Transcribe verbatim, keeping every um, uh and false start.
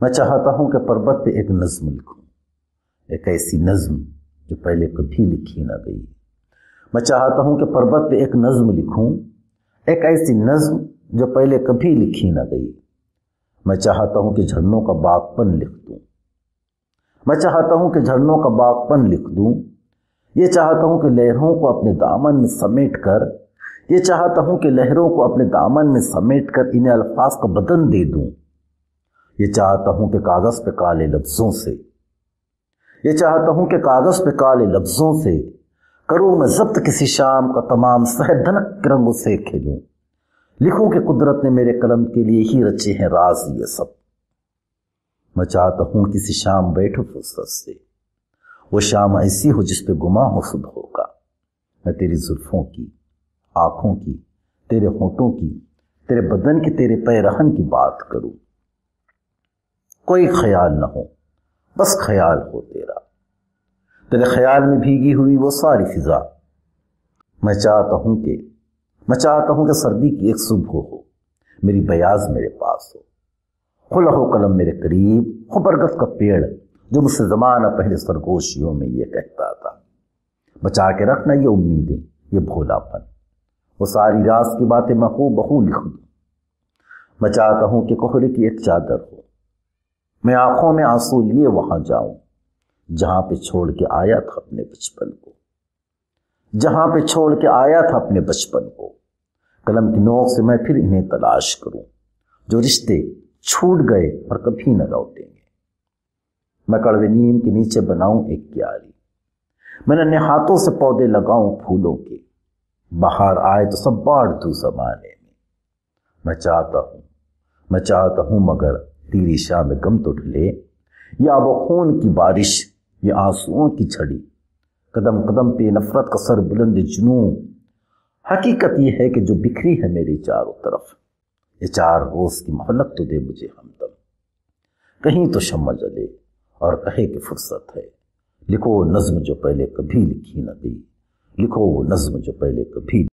میں چاہتا ہوں کہ پربت پہ ایک نظم لکھوں، ایک ایسی نظم جو پہلے کبھی لکھی نہ گئی۔ میں چاہتا ہوں کہ پربت پہ ایک نظم لکھوں، ایک ایسی نظم جو پہلے کبھی لکھی نہ گئی۔ میں چاہتا ہوں کہ جھرنوں کا باغ پن لکھ دوں، میں چاہتا ہوں کہ جھرنوں کا باغ پن لکھ دوں۔ یہ چاہتا ہوں کہ لہروں کو اپنے دامن میں سمیٹ کر یہ چاہتا ہوں کہ لہروں کو اپنے دامن میں سمیٹ کر انہیں الفاظ کا بدن دے دوں۔ یہ چاہتا ہوں کہ کاغذ پہ کالے لفظوں سے یہ چاہتا ہوں کہ کاغذ پہ کالے لفظوں سے کروں میں ضبط کسی شام کا تمام سحر دھنک کے رنگوں سے کھیلوں۔ لکھوں کہ قدرت نے میرے قلم کے لیے ہی رچے ہیں راز یہ سب۔ میں چاہتا ہوں کسی شام بیٹھو فرصت سے، وہ شام ایسی ہو جس پہ گماں ہو صبح کا۔ میں تیری زلفوں کی، آنکھوں کی، تیرے ہونٹوں کی، تیرے بدن کی، تیرے پیرہن کی بات کروں۔ کوئی خیال نہ ہو، بس خیال ہو تیرا، تیرے خیال میں بھیگی ہوئی وہ ساری فضا۔ میں چاہتا ہوں کہ میں چاہتا ہوں کہ سردی کی ایک صبح ہو، میری بیاض میرے پاس ہو، ہو لہو قلم میرے قریب، ہو برگد کا پیڑ جو مجھ سے زمانہ پہلے سرگوشیوں میں یہ کہتا تھا، بچا کے رکھنا یہ امیدیں، یہ بھولا پن، وہ ساری راز کی باتیں میں ہو بہو لکھ دوں۔ میں چاہتا ہوں کہ کوہرے کی ایک چادر ہو، میں آنکھوں میں آنسو لیے وہاں جاؤں جہاں پہ چھوڑ کے آیا تھا اپنے بچپن کو، جہاں پہ چھوڑ کے آیا تھا اپنے بچپن کو۔ قلم کی نوک سے میں پھر انہیں تلاش کروں جو رشتے چھوٹ گئے اور کبھی نہ لوٹیں گے۔ میں کڑوے نیم کے نیچے بناؤں ایک کیاری، میں ننھے ہاتھوں سے پودے لگاؤں پھولوں کے، بہار آئے تو سب باڑ دوں زمانے میں۔ میں چاہتا ہوں میں چاہتا ہوں مگر تیری شام میں غم تو ڈھلے، یا وہ خون کی بارش، یہ آنسوؤں کی جھڑی، قدم قدم پہ نفرت کا سر بلند جنوں۔ حقیقت یہ ہے کہ جو بکھری ہے میری چاروں طرف، یہ چار روز کی مہلت تو دے مجھے ہمدم، کہیں تو شمع جلے اور کہے کہ فرصت ہے۔ لکھو وہ نظم جو پہلے کبھی لکھی نہ گئی، لکھو وہ نظم جو پہلے کبھی